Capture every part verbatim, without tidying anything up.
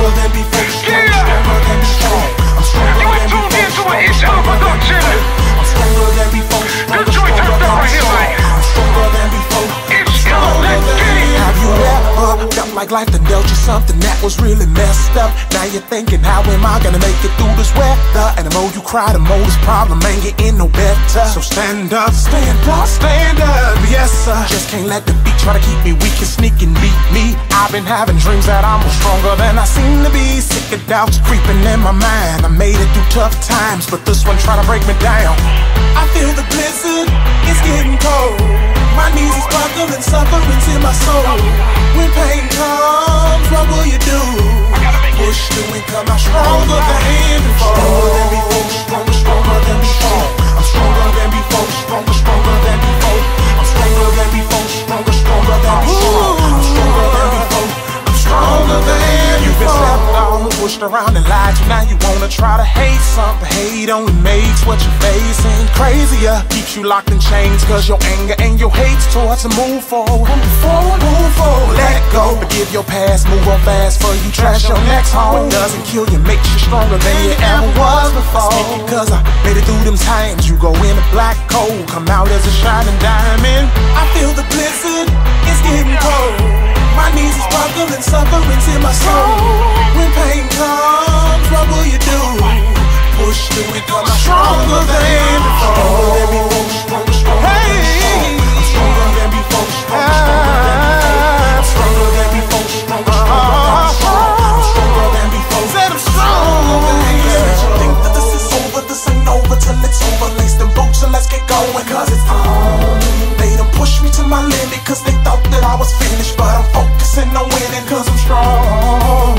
stronger than before. Stronger, Yeah. stronger than before. I'm stronger You than ain't tuned before. in to an H L production. I'm stronger than before. Stronger, The joint stronger turned than up right here, before. man. I'm stronger than before. It's L, let's get it. Have you ever felt like life done dealt you something that was really messed up? Now you're thinking, how am I gonna make it through this weather? And the more you cry, the more this problem ain't getting no better. So stand up, stand up, stand up, yes sir. Just can't let the beat try to keep me weak and sneak and beat me. I've been having dreams that I'm more stronger than I seem to be. Sick of doubts creeping in my mind. I made it through tough times, but this one trying to break me down. I feel the blizzard, it's getting cold. My knees is buckling, suffering's in my soul. When pain comes, what will you do? Push through and come out stronger than before. Stronger than before, stronger, stronger than before. I'm stronger than before, stronger, stronger than before. I'm stronger than before, stronger, stronger than before. I'm stronger than before, I'm stronger than before. You've been stepped on, pushed around and lied to. Now you wanna try to hate something. Hate only makes what you're facing crazier. Keeps you locked in chains, cause your anger and your hate's towards to move forward. Move forward, move forward, let go. Forgive your past, move on fast for you trash your next home. What doesn't kill you makes you stronger than you ever was before. Cause I made it through them times. You go in a black coal, come out as a shining diamond. I feel the blizzard, it's getting cold. My knees is buckling, suffering's in my soul. When pain comes, what will you do? Push through and come out stronger than before. Stronger than before, stronger, stronger than before. I'm stronger than before, stronger, stronger than before. I'm stronger than before, stronger, stronger than before. I'm stronger than before. Said I'm stronger than before. You think that this is over, this ain't over till it's over. Lace them boots and let's get going, cause it's on. They done pushed me to my limit, cause they thought that I was finished. But I'm focusing on winning, cause I'm strong.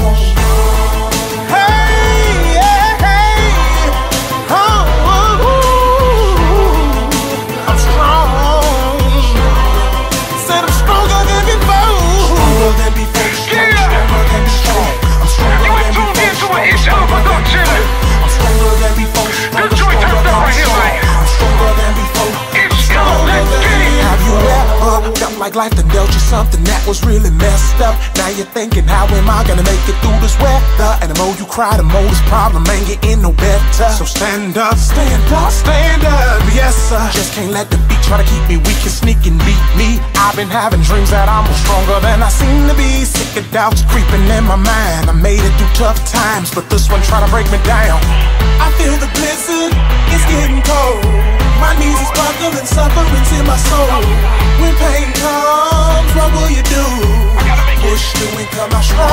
Hey, yeah, hey. Oh, oh, oh. I'm strong. Said I'm stronger than before. Stronger than before. Yeah. Stronger than before. I'm stronger You than ain't tuned in to before. an H L production. I'm stronger than before. The joint turned up right here, man. I'm stronger than before. It's L, let's get it. Have you ever felt like life done dealt you something that was really messed up? Now you're thinking, how am I gonna make it through this weather? And the more you cry, the more this problem ain't getting no better. So stand up, stand up, stand up, yes sir. Just can't let the beat try to keep me weak and sneak and beat me. I've been having dreams that I'm more stronger than I seem to be. Sick of doubts creeping in my mind. I made it through tough times, but this one trying to break me down. I feel the blizzard, it's getting cold. My knees is buckling, suffering's in my soul. When pain comes, what will you do? Push through and come out strong.